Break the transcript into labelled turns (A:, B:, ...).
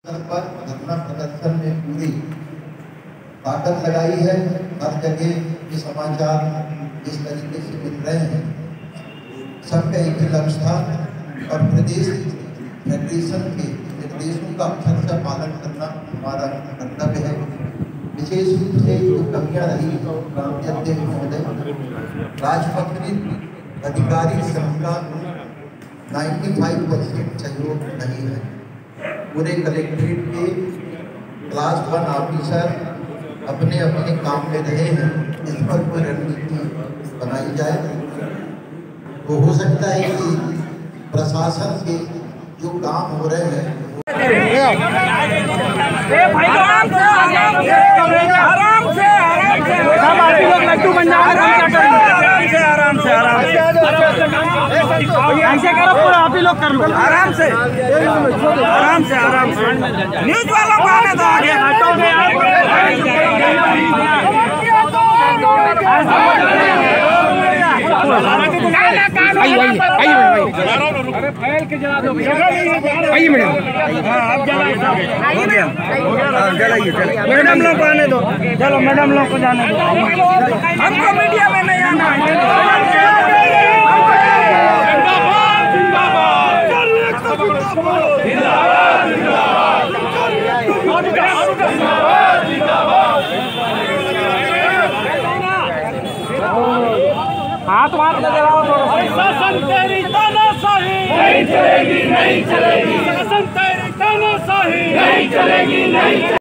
A: पर धरना प्रदर्शन में पूरी ताकत लगाई है। हर जगह ये समाचार इस तरीके से मिल रहे हैं। सबका एक ही लक्ष्य था और प्रदेश फेडरेशन के निर्देशों का अक्षरशः पालन करना हमारा कर्तव्य है। विशेष रूप से जो कमियां रही अध्यक्ष महोदय, राजपत्रित अधिकारी संघ का 95% सहयोग नहीं है। पूरे कलेक्ट्रेट के क्लास 1 ऑफिसर अपने अपने काम में रहे हैं। इस पर कोई रणनीति बनाई जाए तो हो सकता है कि प्रशासन के जो काम हो रहे हैं
B: लड्डू बन ऐसे करो, पूरा आप ही लोग कर लो आराम से आराम से आराम से। न्यूज वालों को आने दो आगे। अरे फैल के जला दो। आइए मैडम, मैडम लोग को आने दो। चलो मैडम लोग को जाने दो। हमको मीडिया में नहीं आना है। हाथ वाथ लगाओ थोड़ा। शासन तेरी तानाशाही नहीं चलेगी, नहीं चलेगी। शासन तेरी तानाशाही नहीं चलेगी, नहीं।